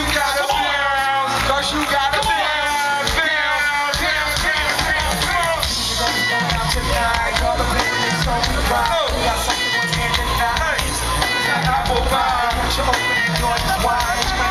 gotta feel, cause you gotta feel, feel, feel, feel, feel, feel. You're gonna go out tonight, all the business so we ride. We got something on hand tonight. It's that apple pie. Won't you open the door wide?